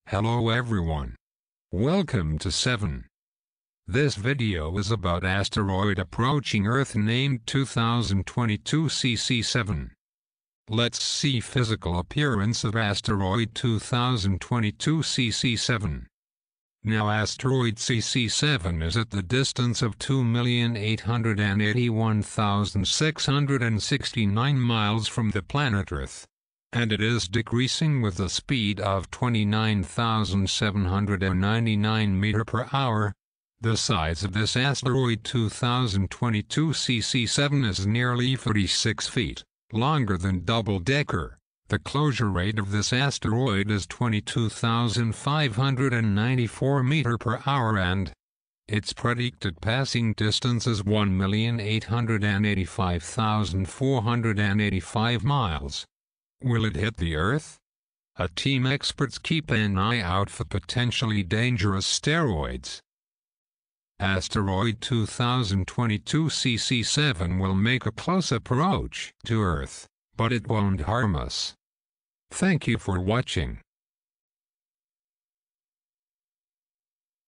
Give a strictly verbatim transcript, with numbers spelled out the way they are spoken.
Hello everyone. Welcome to seven. This video is about asteroid approaching Earth named two thousand twenty-two C C seven. Let's see physical appearance of asteroid two thousand twenty-two C C seven. Now asteroid C C seven is at the distance of two million eight hundred eighty-one thousand six hundred sixty-nine miles from the planet Earth, and it is decreasing with a speed of twenty-nine thousand seven hundred ninety-nine meters per hour. The size of this asteroid two thousand twenty-two C C seven is nearly forty-six feet, longer than double-decker. The closure rate of this asteroid is twenty-two thousand five hundred ninety-four meters per hour and its predicted passing distance is one million eight hundred eighty-five thousand four hundred eighty-five miles. Will it hit the Earth? A team experts keep an eye out for potentially dangerous asteroids. Asteroid two thousand twenty-two C C seven will make a close approach to Earth, but it won't harm us. Thank you for watching.